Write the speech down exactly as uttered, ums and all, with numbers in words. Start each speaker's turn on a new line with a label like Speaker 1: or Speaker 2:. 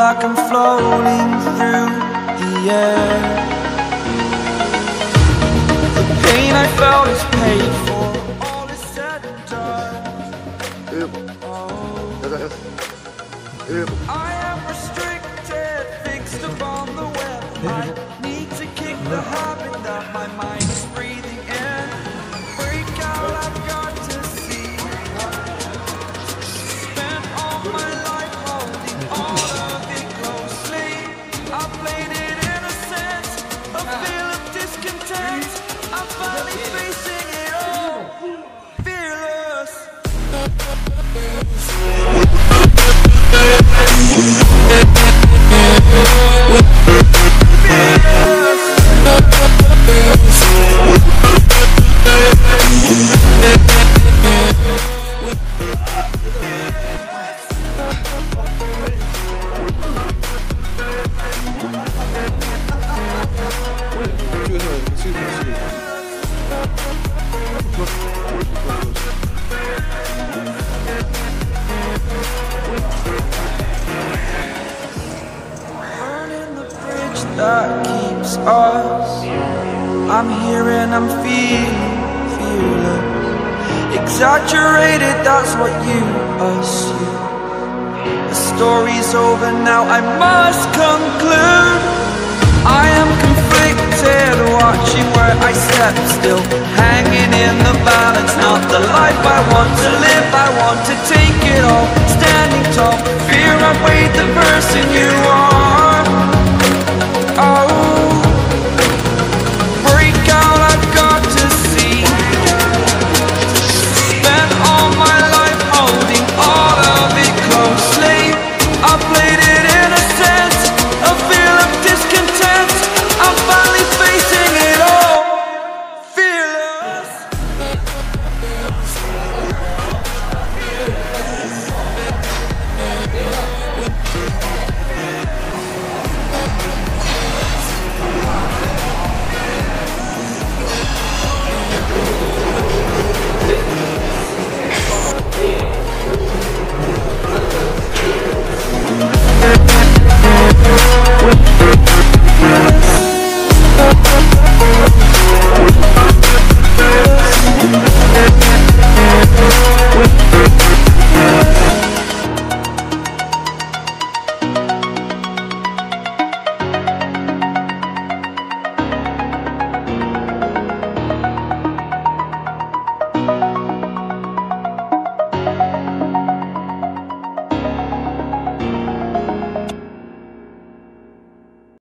Speaker 1: like I'm floating through the air. The pain I felt is paid for, all is said and done. I am restricted, fixed upon the web. I need to kick the habit that my mind is breathing in. Break out, I've got to see. Spent all my life holding all of it closely. I played it innocent, a feel of discontent. I'm finally facing it all, fearless. That keeps us. I'm here and I'm feeling fearless. Exaggerated, that's what you assume. The story's over now, I must conclude. I am conflicted, watching where I step still, hanging in the balance. Not the life I want to live, I want to take it all. Standing tall, fear I weighed the person you